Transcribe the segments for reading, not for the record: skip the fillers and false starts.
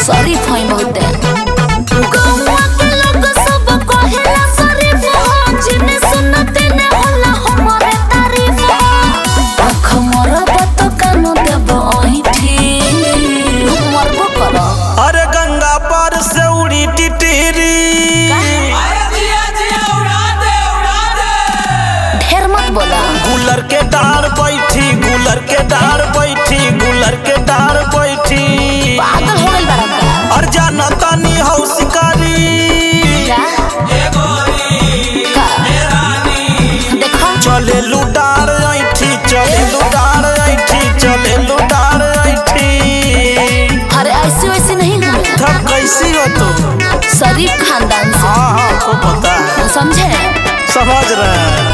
शरीफ है बहुत गौवा के लोग सब कहेला शरीफ हो जिने सुनते ने होला हमरे तारीफ आँख मरब तो कानो देब ओहिठी मरबो कर। अरे गंगा पार से उड़ी टिटिरी ढेर मत बोला। गुलर के डार बैठी गुलर के डार बैठी गुलर के डार बैठी पागल हो गइल बड़ा का। और जाना तानी हौ शिकारी देखा चले लुडार ऐठी चले लुडार ऐठी चले लुडार ऐठी। अरे ऐसे वैसे नहीं हुए तब कैसी हो तुम? शरीफ खानदान से। हाँ हाँ को पता है समझे समझ रहे हैं।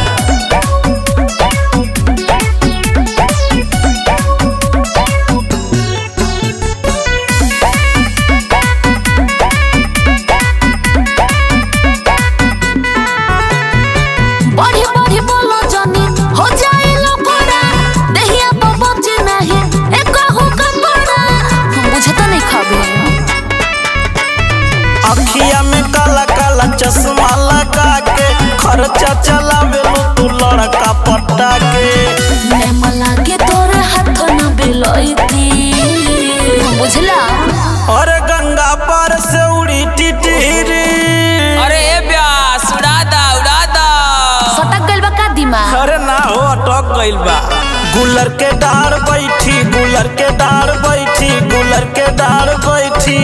अखिया में काला काला चश्मा लगा के खर्चा चलावे लो तू लड़का पट्टा के मैं मलागे तोरे हाथ न बेलैती बुझला। अरे गंगा पार से उड़ी टिटिरी अरे ब्यास उड़ा दा सटक गइल बा का दिमाग। अरे ना हो अटक गइल बा। गुलर के डार बैठी गुलर के डार बैठी गुलर के डार बैठी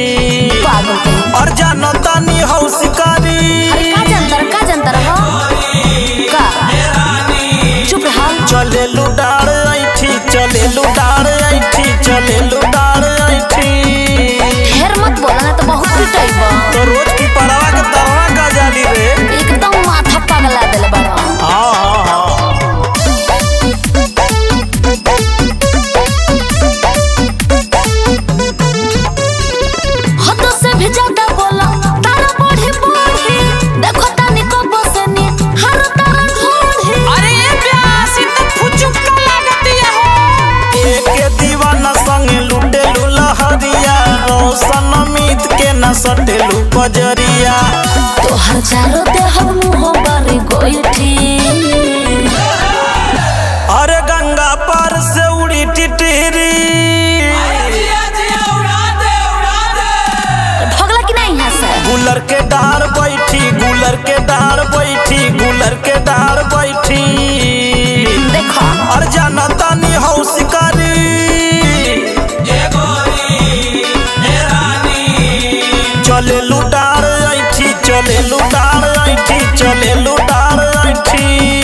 और जानो तानी हौ शिकारी। अरे का जनतर हो का चुप रहा। चले लुडार ऐठी चले लुडार ऐठी चले लुडार ऐठी। ढेर मत बोला ना तो बहुत पिटाइबा। तो रोज की परवा के तरवा का जाली रे एकदम माथा पगला देले बड़ा। हाँ हाँ हाँ हद से भी ज्यादा बोला तारा बढ़ी बढ़ी देखो तानी को बसनी हर तारा ढोढ़ी। अरे ब्यास तो फुचुक्का लागती है हो। एक दीवाना संग लुटेलू लहरिया रोशन अमित के न सटेलू बजरिया तोहर चारो देह मुँह बारी गोइठी। अरे गंगा पार से उड़ी टिटिरी भगला कि नहीं यहाँ से। गुलर के डार बैठी गुलर के डार बैठी गुलर के डार बैठी देखो और जाना तानी हौ शिकारी। चले लुडार ऐठी चले लुडार ऐठी चले लुडार ऐठी।